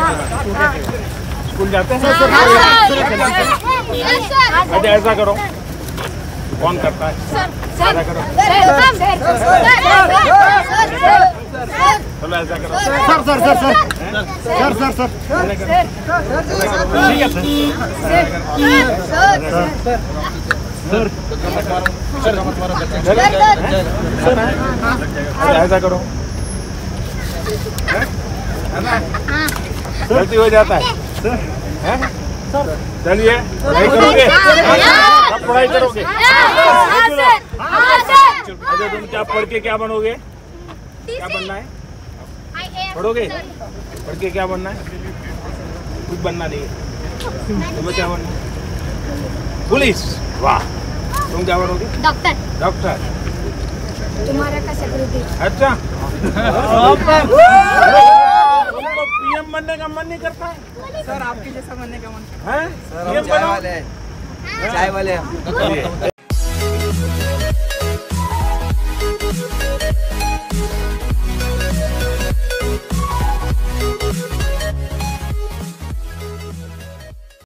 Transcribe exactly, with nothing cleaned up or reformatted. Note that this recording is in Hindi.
स्कूल जाते हैं? अच्छा ऐसा करो, कौन करता है? ऐसा करो, चलो ऐसा करो। Sir sir sir sir sir sir sir ठीक है सर, ऐसा करो। गलती हो जाता है चलिए, नहीं करोगे अब पढ़ाई करोगे। अच्छा तुम क्या पढ़ के क्या बनोगे? क्या बनना है? पढ़ोगे? पढ़ के क्या बनना है? कुछ बनना नहीं है। तुम्हें क्या बनना है? पुलिस। वाह, तुम क्या बनोगे? डॉक्टर। डॉक्टर। तुम्हारा का सेक्रेटरी। अच्छा पीएम बनने का मन नहीं करता है? सर आपके जैसा बनने का मन है? चाय वाले चाय वाले